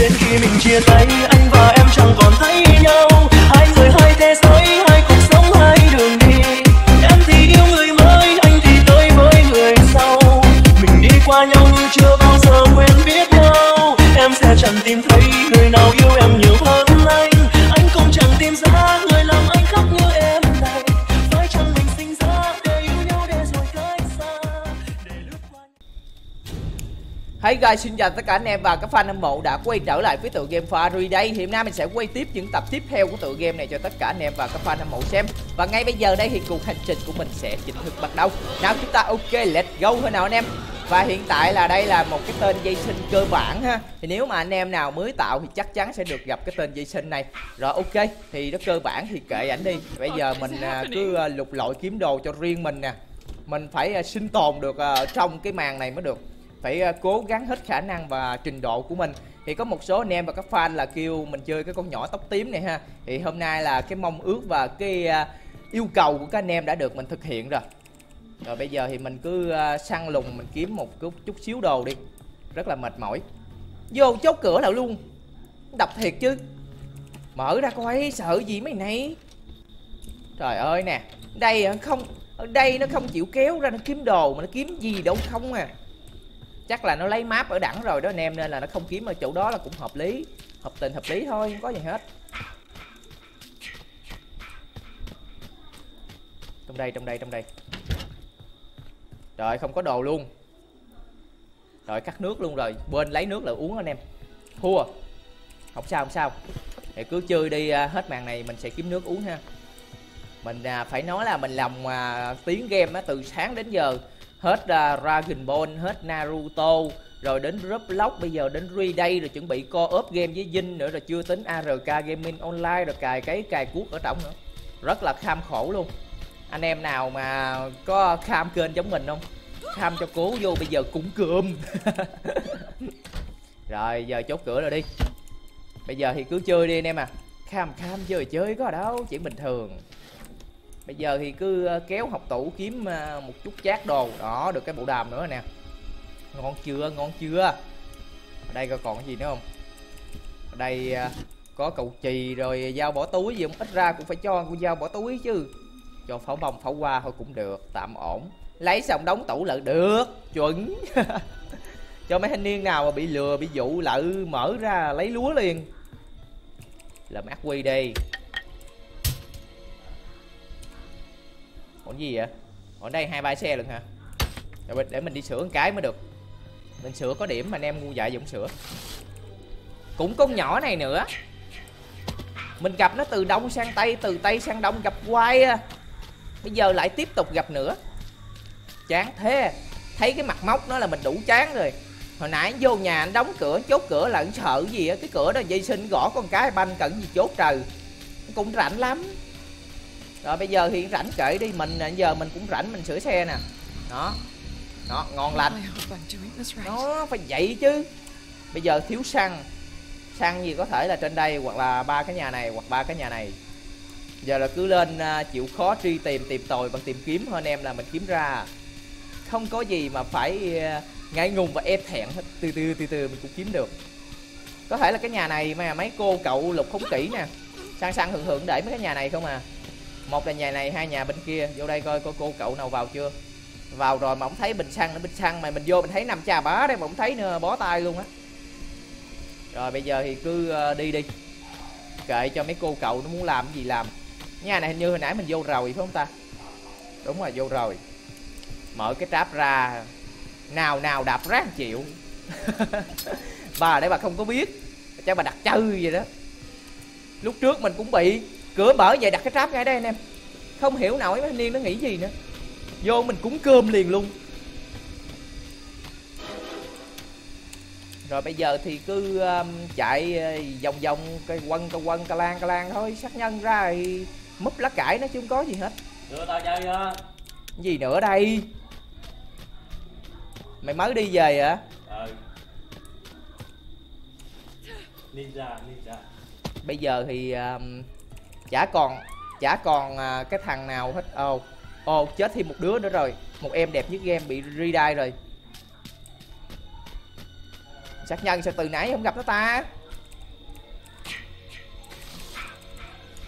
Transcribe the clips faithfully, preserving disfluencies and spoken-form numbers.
đến khi mình chia tay anh và em chẳng còn thấy nhau, hai người hai thế giới, hai cuộc sống hai đường đi. Em thì yêu người mới, anh thì tới với người sau, mình đi qua nhau nhưng chưa bao giờ quen biết nhau. Em sẽ chẳng tìm thấy người nào yêu em nhiều hơn anh, anh cũng chẳng tìm ra người làm anh khóc như em này. Phải chăng mình sinh ra để yêu nhau để rồi cách xa, để lướt qua. Hey guys, xin chào tất cả anh em và các fan hâm mộ đã quay trở lại với tựa game Far đây. Hiện nay mình sẽ quay tiếp những tập tiếp theo của tựa game này cho tất cả anh em và các fan hâm mộ xem. Và ngay bây giờ đây thì cuộc hành trình của mình sẽ chính thức bắt đầu. Nào chúng ta ok, let's go thôi nào anh em. Và hiện tại là đây là một cái tên dây sinh cơ bản ha. Thì nếu mà anh em nào mới tạo thì chắc chắn sẽ được gặp cái tên dây sinh này. Rồi ok, thì nó cơ bản thì kệ ảnh đi. Bây giờ mình cứ lục lọi kiếm đồ cho riêng mình nè. Mình phải sinh tồn được ở trong cái màn này mới được. Phải cố gắng hết khả năng và trình độ của mình. Thì có một số anh em và các fan là kêu mình chơi cái con nhỏ tóc tím này ha. Thì hôm nay là cái mong ước và cái yêu cầu của các anh em đã được mình thực hiện rồi. Rồi bây giờ thì mình cứ săn lùng, mình kiếm một chút, chút xíu đồ đi. Rất là mệt mỏi. Vô chốt cửa nào luôn. Đập thiệt chứ. Mở ra coi sợ gì mấy này. Trời ơi nè. Đây không, ở đây nó không chịu kéo ra nó kiếm đồ mà nó kiếm gì đâu không à. Chắc là nó lấy map ở đẳng rồi đó anh em, nên là nó không kiếm ở chỗ đó là cũng hợp lý. Hợp tình hợp lý thôi, không có gì hết. Trong đây, trong đây, trong đây. Rồi không có đồ luôn. Rồi cắt nước luôn rồi, quên lấy nước là uống anh em. Thua. Không sao, không sao. Thì cứ chơi đi, hết màn này mình sẽ kiếm nước uống ha. Mình à, phải nói là mình làm à, tiếng game á, từ sáng đến giờ. Hết uh, Dragon Ball, hết Naruto, rồi đến Roblox, bây giờ đến Re-Day, rồi chuẩn bị co-op game với Vinh nữa, rồi chưa tính a rờ ca Gaming Online, rồi cài cái cài cuốc ở trong nữa. Rất là kham khổ luôn. Anh em nào mà có kham kênh giống mình không? Kham cho cố vô bây giờ cũng cơm. Rồi giờ chốt cửa rồi đi. Bây giờ thì cứ chơi đi anh em à. Kham kham chơi chơi có đâu, chuyện bình thường. Bây giờ thì cứ kéo học tủ kiếm một chút chát đồ. Đó, được cái bộ đàm nữa nè. Ngon chưa, ngon chưa. Ở đây coi còn cái gì nữa không. Ở đây có cầu chì rồi dao bỏ túi gì không. Ít ra cũng phải cho con dao bỏ túi chứ. Cho pháo bông, pháo hoa thôi cũng được, tạm ổn. Lấy xong đóng tủ lại được, chuẩn. Cho mấy thanh niên nào mà bị lừa, bị dụ lại mở ra lấy lúa liền. Làm ác quy đi. Còn gì vậy? Ở đây hai ba xe luôn hả? Rồi để mình đi sửa một cái mới được. Mình sửa có điểm mà anh em ngu dại dùng sửa. Cũng con nhỏ này nữa. Mình gặp nó từ đông sang tây, từ tây sang đông gặp hoài à. Bây giờ lại tiếp tục gặp nữa. Chán thế. Thấy cái mặt móc nó là mình đủ chán rồi. Hồi nãy anh vô nhà anh đóng cửa, chốt cửa là anh sợ gì á. Cái cửa đó dây sinh gõ con cái banh cẩn gì chốt trời. Cũng rảnh lắm. Rồi bây giờ thì rảnh kệ đi. Mình giờ mình cũng rảnh, mình sửa xe nè. Đó. Đó, ngon lành. Nó phải vậy chứ. Bây giờ thiếu xăng. Xăng gì có thể là trên đây, hoặc là ba cái nhà này, hoặc ba cái nhà này. Giờ là cứ lên uh, chịu khó truy tìm, tìm tòi và tìm kiếm thôi anh em, là mình kiếm ra. Không có gì mà phải uh, ngại ngùng và e thẹn hết. Từ từ từ từ mình cũng kiếm được. Có thể là cái nhà này mà mấy cô cậu lục không kỹ nè. Sang sang hưởng hưởng để mấy cái nhà này không à. Một là nhà này, hai nhà bên kia. Vô đây coi coi cô cậu nào vào chưa. Vào rồi mà không thấy bình xăng nữa, bình xăng mà mình vô mình thấy nằm chà bá đây mà không thấy nữa, bó tay luôn á. Rồi bây giờ thì cứ đi đi. Kệ cho mấy cô cậu nó muốn làm cái gì làm. Nhà này hình như hồi nãy mình vô rồi phải không ta? Đúng rồi, vô rồi. Mở cái tráp ra. Nào nào đạp rác chịu. Bà để bà không có biết. Cho bà đặt chơi vậy đó. Lúc trước mình cũng bị. Cửa mở vậy đặt cái tráp ngay đây anh em. Không hiểu nổi mấy thanh niên nó nghĩ gì nữa. Vô mình cúng cơm liền luôn. Rồi bây giờ thì cứ um, chạy vòng vòng cây quân cây quân ca lan ca lan thôi. Sát nhân ra thì múp lá cải nó chứ không có gì hết. Đưa tao chơi chưa? Gì nữa đây? Mày mới đi về hả? Ừ. Ninja, ninja. Bây giờ thì um, chả còn chả còn uh, cái thằng nào hết. Ồ, oh, ồ oh, chết thêm một đứa nữa rồi. Một em đẹp nhất game bị re-die rồi. Sát nhân sao từ nãy không gặp nó ta?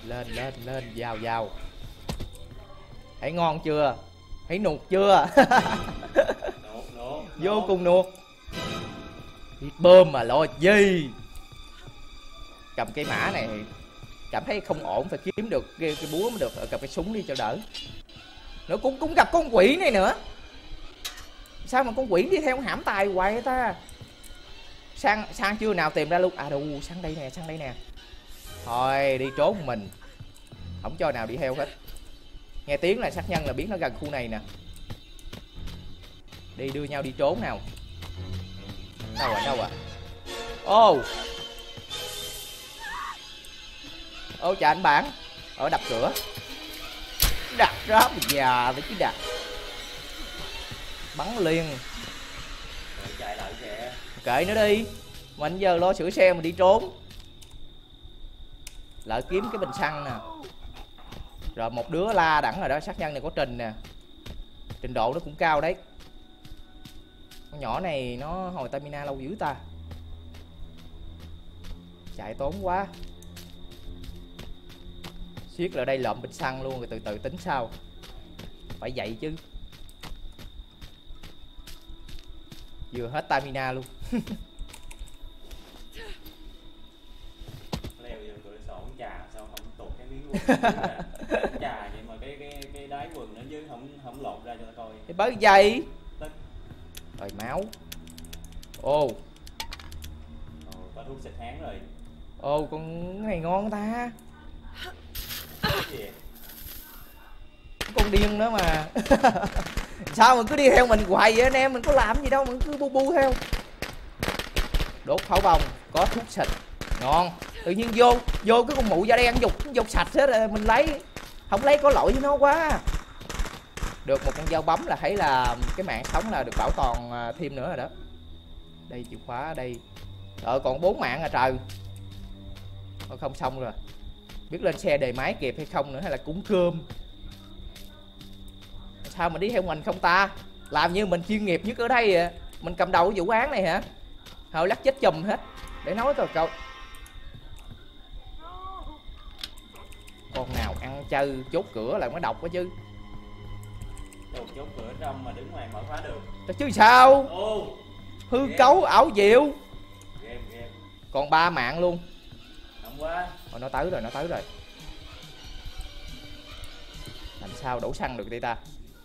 Lên lên lên, vào vào. Thấy ngon chưa? Thấy nuột chưa? Nuột, nuột, Vô nuột. cùng nuột. Hit bơm mà lo gì. Cầm cái mã này cảm thấy không ổn, phải kiếm được cái, cái búa mới được. Cầm cái súng đi cho đỡ. Nữa cũng cũng gặp con quỷ này nữa. Sao mà con quỷ đi theo hãm tài hoài vậy ta? Sang sang chưa nào tìm ra luôn. À đâu, sang đây nè, sang đây nè. Thôi đi trốn một mình. Không cho nào đi theo hết. Nghe tiếng là sát nhân là biết nó gần khu này nè. Đi đưa nhau đi trốn nào. Đâu à, đâu à. Ô Ô chào anh bạn. Ở đập cửa. Đặt ra một già với chứ đặt. Bắn liền. Rồi chạy lại kìa. Kệ nó đi. Mình giờ lo sửa xe mình đi trốn. Lại kiếm cái bình xăng nè. Rồi một đứa la đẳng rồi đó. Sát nhân này có Trình nè. Trình độ nó cũng cao đấy. Con nhỏ này nó hồi stamina lâu dữ ta. Chạy tốn quá. Siết lại đây lượm bình xăng luôn rồi từ từ tính sau. Phải vậy chứ. Vừa hết stamina luôn. Leo vô cửa sổ trà sao không tụt cái miếng quần. Trà vậy mà cái cái cái đáy quần nó chứ không không lột ra cho nó coi. Thì bớt dày. Tức. Rồi máu. Ô. Ồ, có thuốc xịt hán rồi. Ô con này ngon ta. Cái gì vậy? Con điên nữa mà. Sao mình cứ đi theo mình hoài vậy anh em. Mình có làm gì đâu, mình cứ bu bu theo. Đốt pháo bông. Có thuốc xịt. Ngon. Tự nhiên vô vô cái con mụ da đen dục dục sạch hết rồi mình lấy. Không lấy có lỗi với nó quá. Được một con dao bấm là thấy là cái mạng sống là được bảo toàn thêm nữa rồi đó. Đây chìa khóa ở đây. Ờ còn bốn mạng à trời. Thôi không xong rồi. Biết lên xe đề máy kịp hay không nữa, hay là cúng cơm. Sao mà đi theo mình không ta? Làm như mình chuyên nghiệp nhất ở đây à. Mình cầm đầu cái vụ án này hả? Hồi lắc chết chùm hết. Để nói coi cậu. Con nào ăn chơi chốt cửa lại mới độc quá chứ. Đồ chốt cửa trong mà đứng ngoài mở khóa được. Chứ sao? Ô. Hư Game. cấu ảo diệu. Game game. Còn ba mạng luôn. Không quá. Ôi nó tới rồi, nó tới rồi. Làm sao đổ xăng được đây ta?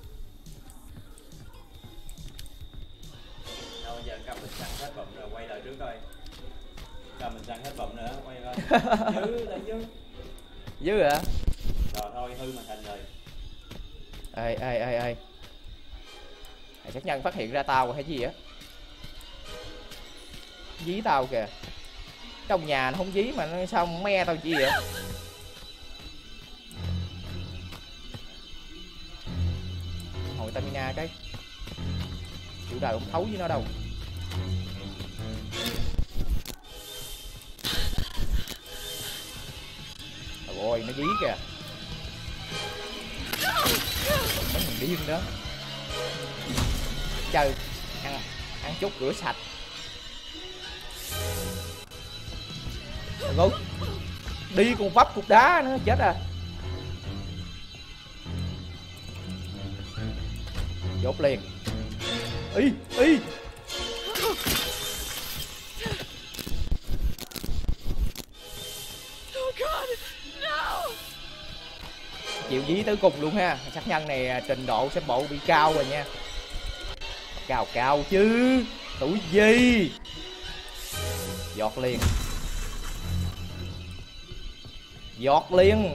Đâu giờ cầm mình xăng hết bụng rồi quay lại trước coi. Cầm mình xăng hết bụng nữa quay coi. Dư lại dư. Dư hả? Rồi thôi hư màn hình rồi. Ê ê ê ê. Sát nhân phát hiện ra tao hay gì á. Dí tao kìa. Trong nhà nó không dí mà nó sao me tao chi vậy? Hồi stamina cái. Chịu đời không thấu với nó đâu. Rồi nó dí kìa. Mấy thằng điên đó. Chơi ăn ăn chút rửa sạch. Rồi đi còn vấp cục đá nữa chết à. Dốt liền. Ý ý. Chịu dí tới cùng luôn ha. Sát nhân này trình độ xem bộ bị cao rồi nha. Cao cao chứ. Tuổi gì. Giọt liền. Giọt liền.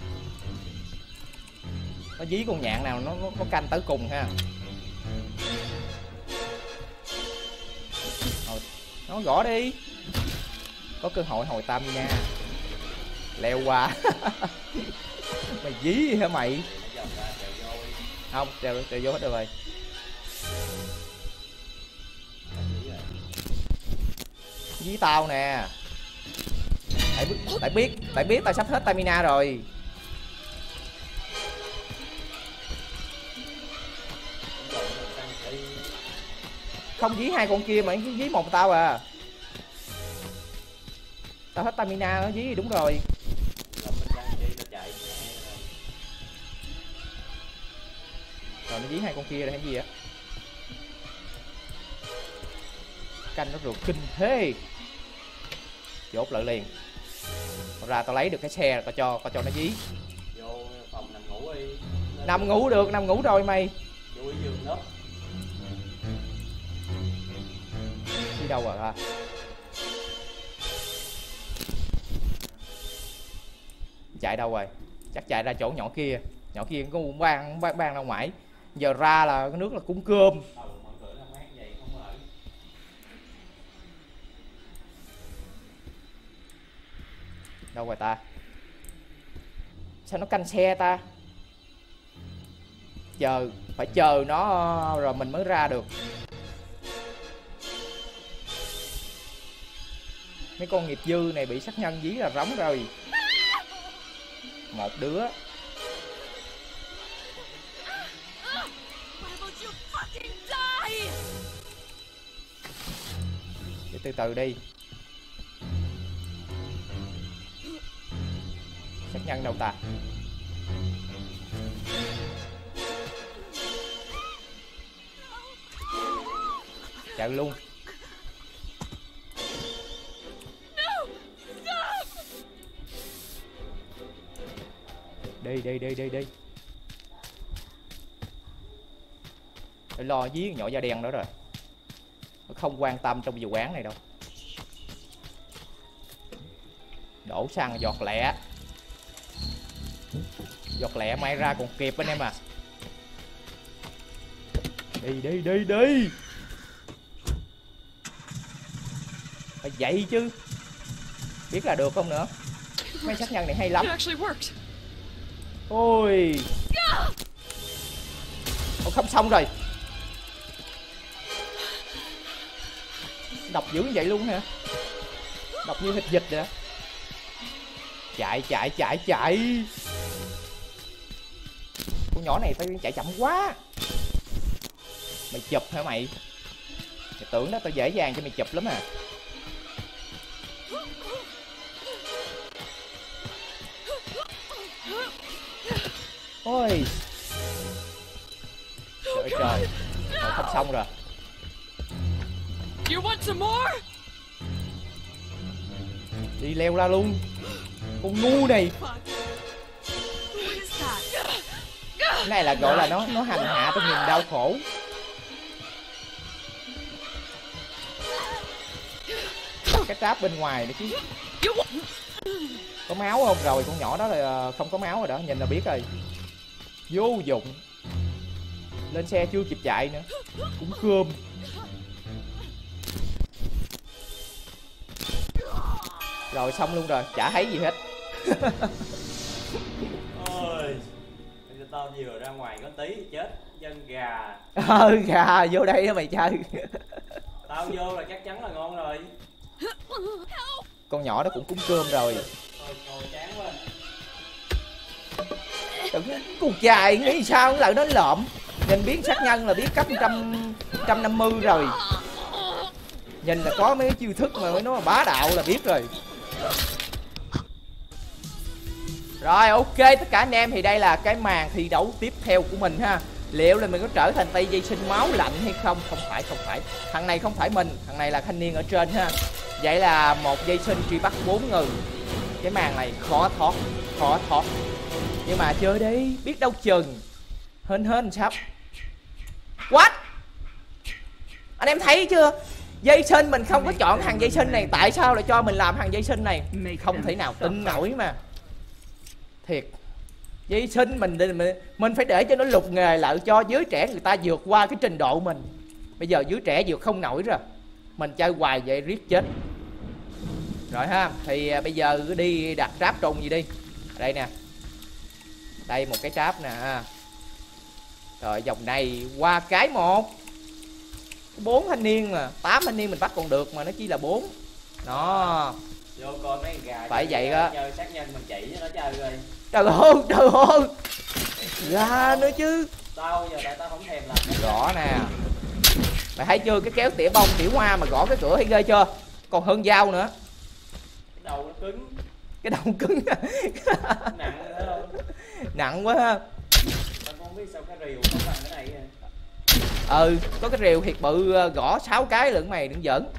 Nó dí con nhạn nào nó, nó, nó canh tới cùng ha. Rồi, nó gõ đi. Có cơ hội hồi tam nha. Leo qua. Mày dí hả mày? Không, treo treo vô hết được rồi. Dí tao nè. Tại biết, tại biết, tại biết tao sắp hết stamina rồi. Không dí hai con kia mà cứ dí một tao à. Tao hết stamina nó dí đúng rồi. dí hai con kia là cái gì á? Canh nó rượt kinh thế. Chốt lại liền. Ra tao lấy được cái xe là tao cho tao cho nó dí. Vô phòng nằm ngủ đi. Nằm ngủ được, nằm ngủ rồi mày. Vô cái giường đó. Đi đâu rồi à? Chạy đâu rồi? Chắc chạy ra chỗ nhỏ kia. Nhỏ kia có một ban ban ban ra ngoài. Giờ ra là cái nước là cúng cơm. Đâu rồi ta? Sao nó canh xe ta? Chờ, phải chờ nó rồi mình mới ra được. Mấy con nghiệp dư này bị sát nhân dí là rống rồi. Một đứa. Để từ từ đi. Sát nhân đâu ta? Chạy luôn. Đi đi đi đi đi. Phải lo dí nhỏ da đen đó rồi. Nó không quan tâm trong vụ án này đâu. Đổ xăng giọt lẹ. Giọt lẹ may ra còn kịp anh em à. Đi đi đi đi. Phải vậy chứ. Biết là được không nữa. Mấy sát nhân này hay lắm. Ôi. Ồ, không xong rồi. Độc dữ như vậy luôn hả? Độc như thịt vịt vậy. Chạy chạy chạy chạy. Con nhỏ này tao chạy chậm quá. Mày chụp hả mày? Mày tưởng đó tao dễ dàng cho mày chụp lắm à. Ôi. Trời ơi trời. Rồi không xong rồi. Đi leo ra luôn. Con ngu này. Cái này là gọi là nó nó hành hạ tôi niềm đau khổ. Cái tráp bên ngoài nữa chứ. Có máu không? Rồi con nhỏ đó là không có máu rồi đó, nhìn là biết rồi. Vô dụng. Lên xe chưa kịp chạy nữa. Cũng cơm. Rồi xong luôn rồi, chả thấy gì hết. Ôi. Tao vừa ra ngoài có tí chết chân gà. Ờ gà vô đây đó mày chơi. Tao vô là chắc chắn là ngon rồi. Con nhỏ đó cũng cúng cơm rồi. Thôi ngồi chán quá. Con trai nghĩ sao lại nó lộm. Nhìn biến sát nhân là biết cấp một trăm năm mươi rồi. Nhìn là có mấy chiêu thức mà nó bá đạo là biết rồi. Rồi ok tất cả anh em, thì đây là cái màn thi đấu tiếp theo của mình ha. Liệu là mình có trở thành tay dây sinh máu lạnh hay không? Không phải, không phải. Thằng này không phải mình, thằng này là thanh niên ở trên ha. Vậy là một dây sinh truy bắt bốn người. Cái màn này khó thoát, khó thoát. Nhưng mà chơi đi, biết đâu chừng. Hên hên sắp. What? Anh em thấy chưa? Dây sinh mình không có chọn thằng dây sinh này. Tại sao lại cho mình làm thằng dây sinh này? Không thể nào tin nổi mà. Thiệt. Dây sinh mình, mình mình phải để cho nó lục nghề lại, cho giới trẻ người ta vượt qua cái trình độ mình. Bây giờ giới trẻ vượt không nổi rồi. Mình chơi hoài vậy riết chết. Rồi ha. Thì bây giờ cứ đi đặt tráp trùng gì đi. Đây nè. Đây một cái tráp nè. Rồi vòng này qua cái một. Bốn thanh niên mà, tám thanh niên mình bắt còn được mà nó chỉ là bốn. Đó. Vô coi mấy gà. Phải vậy đó. Chơi sát nhân mình chỉ cho nó chơi rồi. Trời ơi, trời ơi. Gà nữa chứ. Tao giờ tại tao không thèm làm. Gõ nè. Mày thấy chưa, cái kéo tỉa bông tỉa hoa mà gõ cái cửa thấy ghê chưa? Còn hơn dao nữa. Cái đầu nó cứng. Cái đầu cứng. Nặng nữa không? Nặng quá ha. Tao cũng không biết sao cái rìu không bằng cái này vậy. Ừ, có cái rìu thiệt bự gõ sáu cái lận mày đừng giỡn.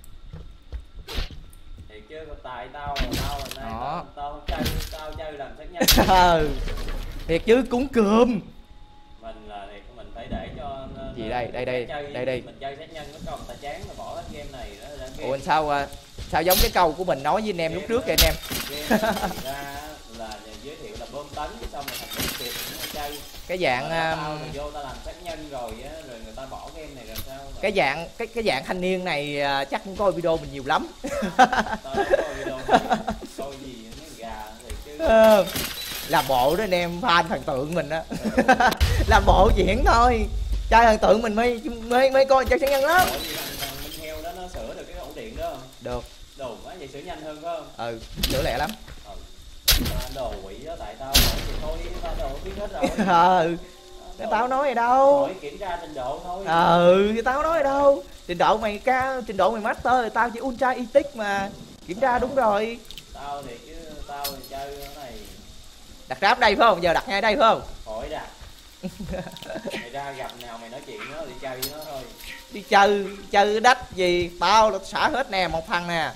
Thiệt chứ tại tao tao là nay tao, tao chơi tao chơi làm sát nhân. Ừ. Thiệt chứ cúng cơm. Mình là thiệt mình phải để cho gì đây đây đây chơi, đây đây mình chơi sát nhân nó còn ta chán mà bỏ hết game này đó là game. Ủa sao sao giống cái câu của mình nói với anh em lúc trước kìa anh em. Game ra là giới thiệu là bơm tấn xong rồi thành bơm tiệt chơi. Cái dạng tao mà vô tao làm sát nhân rồi á rồi người ta bỏ game này rồi sao? Cái dạng cái cái dạng thanh niên này chắc cũng coi video mình nhiều lắm. Tao coi video coi gì nó gà thì chứ. Ừ. Làm bộ đó anh em, fan thần tượng mình á. Làm bộ diễn thôi. Chơi thần tượng mình mới mới mới coi chơi sát nhân lắm. Minh heo đó nó sửa được cái ổ điện đó không? Được. Đồ quá vậy sửa nhanh hơn phải không? Ừ, sửa lẹ lắm. Ừ. Đồ quỷ đó tại tao hỏi thì thôi tao đồ biết hết rồi. Ừ. Cái tao nói gì đâu. Hỏi kiểm tra trình độ thôi. Ừ, thì tao nói gì đâu. Trình độ mày cao, trình độ mày master thì tao chỉ ultra etic mà. Kiểm tra đúng rồi. Tao thì chứ tao thì chơi cái này. Đặt ráp đây phải không? Giờ đặt ngay đây phải không? Hỏi đặt. Mày ra gặp nào mày nói chuyện nó đi chơi với nó thôi. Đi chơi, chơi đách gì, tao là xả hết nè, một thằng nè.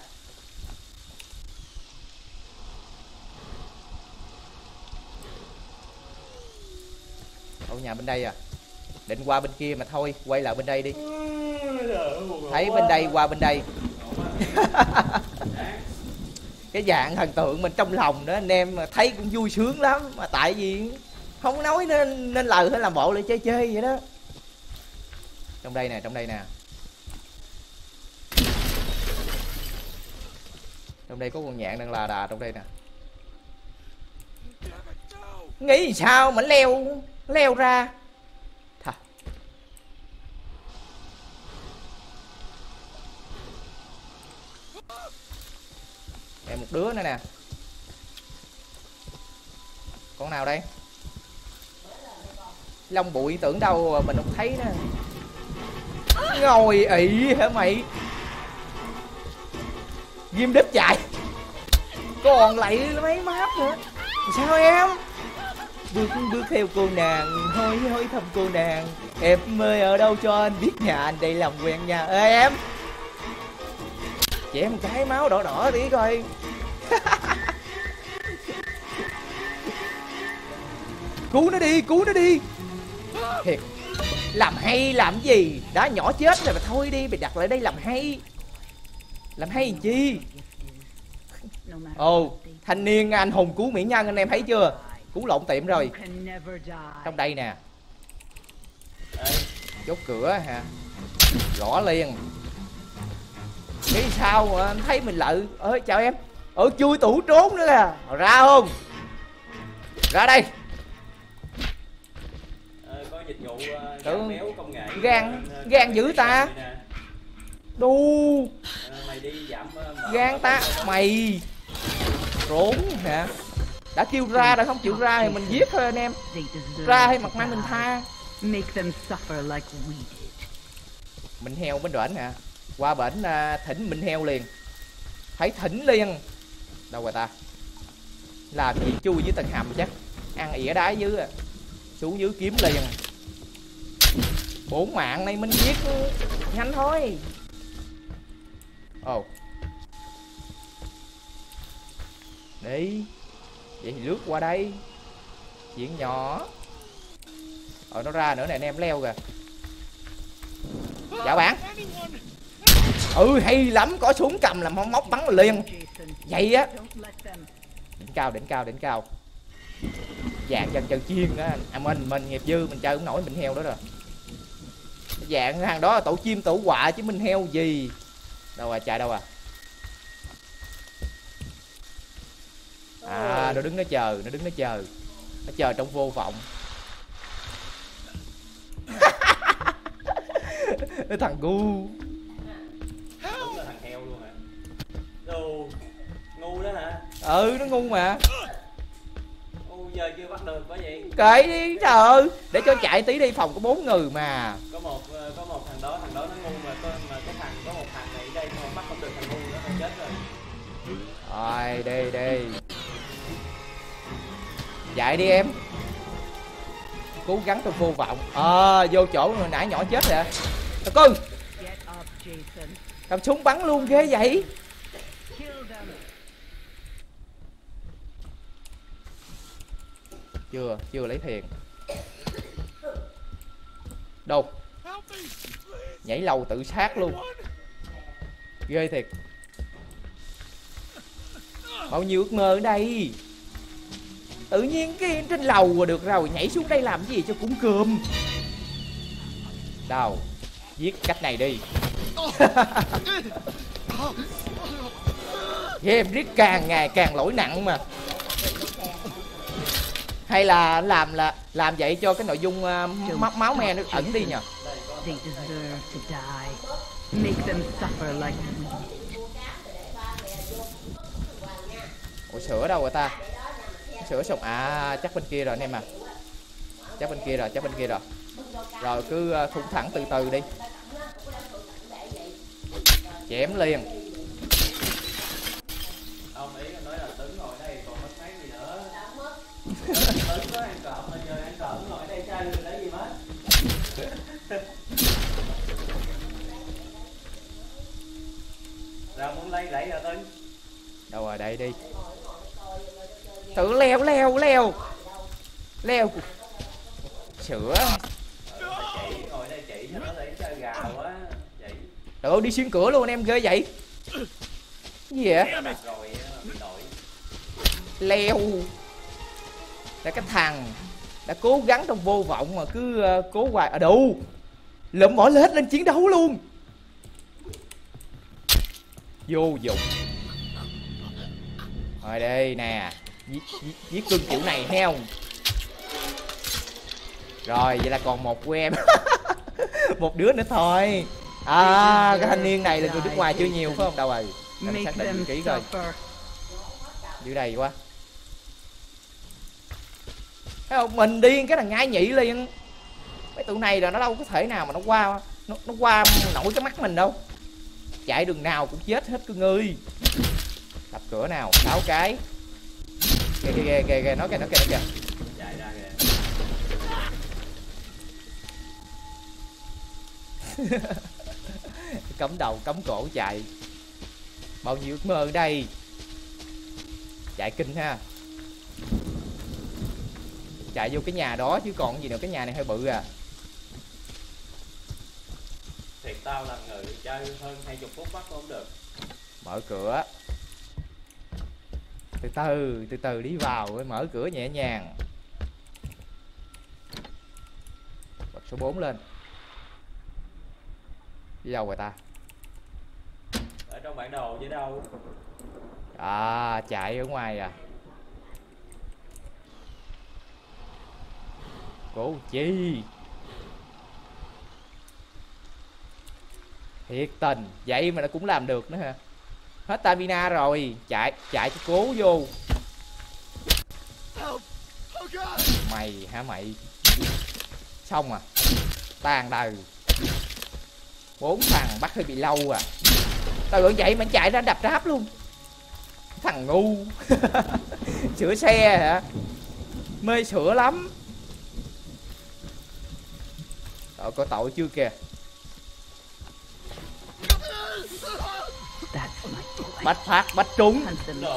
Ở nhà bên đây à. Định qua bên kia mà thôi, quay lại bên đây đi. Thấy bên đây qua bên đây. Cái dạng thần tượng mình trong lòng đó anh em mà thấy cũng vui sướng lắm. Mà tại vì không nói nên nên lời hay làm bộ lại chơi chơi vậy đó. Trong đây nè, trong đây nè. Trong đây có con nhạn đang là đà trong đây nè. Nghĩ sao mà leo leo ra. Thà. Em một đứa nữa nè. Con nào đây? Lông bụi tưởng đâu mình không thấy nè. Ngồi ị hả mày? Ghim đếp chạy. Còn lại mấy map nữa. Sao em? Bước bước theo cô nàng, hối hối thăm cô nàng. Em ơi ở đâu cho anh biết nhà anh đây làm quen nha. Ê em. Chị em một cái máu đỏ đỏ tí coi. Cứu nó đi, cứu nó đi. Thiệt. Làm hay làm gì? Đã nhỏ chết rồi mà thôi đi, mày đặt lại đây làm hay. Làm hay làm chi? Ồ, oh, thanh niên anh hùng cứu mỹ nhân anh em thấy chưa? Cứu lộn tiệm rồi. Trong đây nè. Chốt cửa hả? Gõ liền. Nghĩ sao mà anh thấy mình lợi. Ơi chào em. Ở chui tủ trốn nữa kìa. Ra không? Ra đây. Có dịch vụ uh, méo công nghệ. Gan, gan dữ ta. Đu. Mày đi giảm gan ta, mày. Trốn hả? Đã kêu ra rồi không chịu ra thì mình giết thôi anh em. Ra hay mặt mai mình tha. Mình heo bên đoạn nè. Qua bển uh, thỉnh mình heo liền. Phải thỉnh liền. Đâu rồi ta? Làm gì chui dưới tầng hầm chắc. Ăn ỉa đá dưới à. Xuống dưới kiếm liền. Bốn mạng này mình giết nhanh thôi. Ồ. Oh. Đi. Vậy thì lướt qua đây. Chuyện nhỏ. Ờ nó ra nữa nè anh em leo kìa. Chào bạn. Ừ hay lắm. Có súng cầm làm móc móc bắn liền. Vậy á. Đỉnh cao đỉnh cao đỉnh cao. Dạng chân chân chiên đó. À mình mình nghiệp dư mình chơi cũng nổi mình heo đó rồi. Dạng hàng đó là tổ chim tổ quạ chứ mình heo gì. Đâu à chạy đâu à. À nó đứng nó chờ. Nó đứng nó chờ. Nó chờ trong vô vọng. Cái thằng ngu. Đúng là thằng heo luôn hả? Đồ ngu đó hả? Ừ nó ngu mà. Ngu giờ chưa bắt được có vậy. Kệ đi trời ơi. Để cho chạy tí đi, phòng có bốn người mà. Có một có một thằng đó, thằng đó nó ngu mà có mà cái thằng có một thằng này đây mà bắt không được thằng ngu đó nó chết rồi. Rồi đi đi. Chạy đi em. cố gắng tôi vô vọng. À, vô chỗ hồi nãy nhỏ chết rồi. Thằng cưng, cầm súng bắn luôn ghê vậy. Chưa, chưa lấy thiền. Đâu? Nhảy lầu tự sát luôn. Ghê thiệt. Bao nhiêu ước mơ ở đây. Tự nhiên cái trên lầu rồi được rồi, nhảy xuống đây làm cái gì cho cũng cơm. Đâu? Giết cách này đi. Game riết càng ngày càng lỗi nặng mà. Hay là làm là làm vậy cho cái nội dung uh, máu máu me nó ẩn đi nhờ. Ủa sữa đâu rồi ta? Sữa xong à, chắc bên kia rồi anh em à. Chắc bên kia rồi, chắc bên kia rồi. Rồi cứ uh, thủng thẳng từ từ đi. Chém liền. Ông ý nói là Tuấn ngồi đây còn mất mấy gì nữa. Tuấn có ăn trộm mà giờ ăn trộm ngồi ở đây chơi được lấy gì mất. Ra muốn lấy lấy ra Tuấn. Đâu rồi, đây đi. Tự leo leo leo. Leo. Sữa. Chị ngồi đây chị cho nó lấy chơi gà quá. Chị. Trời ơi, đi xuyên cửa luôn anh em, ghê vậy. Cái gì vậy? Rồi bị đội. Leo. Là cái thằng đã cố gắng trong vô vọng mà cứ uh, cố hoài ở đâu. Lụm bỏ lết lên chiến đấu luôn. Vô dụng. Rồi đây nè. Giết, giết, giết cưng kiểu này thấy không? Rồi vậy là còn một của em. Một đứa nữa thôi. À, cái thanh niên này là người nước ngoài chưa nhiều phải không? Đâu rồi? Em xác định kỹ rồi. Dưới đây quá. Thấy không? Mình điên cái thằng nhai nhị liền. Mấy tụi này là nó đâu có thể nào mà nó qua Nó, nó qua nổi cái mắt mình đâu. Chạy đường nào cũng chết hết cưng ơi. Đập cửa nào, sáu cái. Kìa kìa kìa kìa, kìa nó kìa nó kìa nó kìa. Chạy ra kìa. Cấm đầu cấm cổ chạy. Bao nhiêu ước mơ ở đây. Chạy kinh ha. Chạy vô cái nhà đó chứ còn gì nữa, cái nhà này hơi bự à. Thiệt tao làm người chơi hơn hai mươi phút bắt không được. Mở cửa. Từ từ, từ từ đi vào, mở cửa nhẹ nhàng. Bật số bốn lên. Đi đâu rồi ta? Ở trong bản đồ chứ đâu. À, chạy ở ngoài à. Cố chi. Thiệt tình, vậy mà nó cũng làm được nữa hả? Hết stamina rồi, chạy, chạy cho cố vô. Mày hả mày? Xong à. Tàn đời. Bốn thằng bắt hơi bị lâu à. Tao tưởng vậy mà chạy ra đập ráp luôn. Thằng ngu. Sửa xe hả? Mê sửa lắm. Tội có tội chưa kìa. Bắt phát, bắt trúng.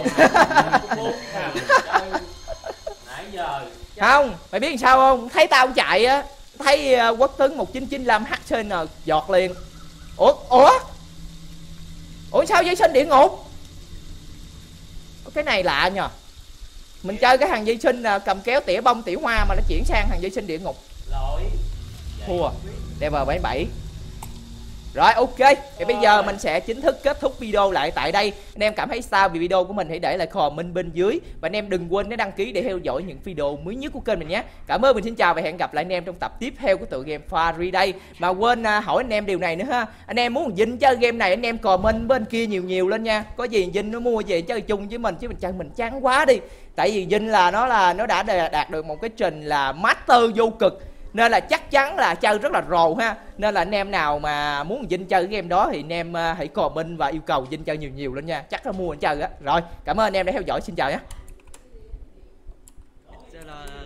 Nãy giờ. Không, mày biết sao không? Thấy tao chạy á, thấy uh, Quốc Tuấn một chín chín lăm hát xê en giọt liền. Ủa, ủa? Ủa sao dây sinh địa ngục? Cái này lạ nhờ. Mình chơi cái hàng dây sinh uh, cầm kéo tỉa bông tỉa hoa mà nó chuyển sang hàng dây sinh địa ngục. Lỗi. Thua. Level bảy mươi bảy. Rồi ok, thì bây giờ mình sẽ chính thức kết thúc video lại tại đây. Anh em cảm thấy sao về video của mình hãy để lại comment bên dưới. Và anh em đừng quên đăng ký để theo dõi những video mới nhất của kênh mình nhé. Cảm ơn, mình xin chào và hẹn gặp lại anh em trong tập tiếp theo của tựa game Far đây. Mà quên à, hỏi anh em điều này nữa ha. Anh em muốn Vinh chơi game này anh em comment bên kia nhiều nhiều lên nha. Có gì Vinh nó mua về chơi chung với mình chứ mình chơi mình chán quá đi. Tại vì Vinh là nó là nó đã đạt được một cái trình là master vô cực. Nên là chắc chắn là chơi rất là rồ ha. Nên là anh em nào mà muốn Vinh chơi cái game đó thì anh em uh, hãy comment và yêu cầu Vinh chơi nhiều nhiều lên nha. Chắc là mua anh chơi á. Rồi, cảm ơn anh em đã theo dõi, xin chào nhé.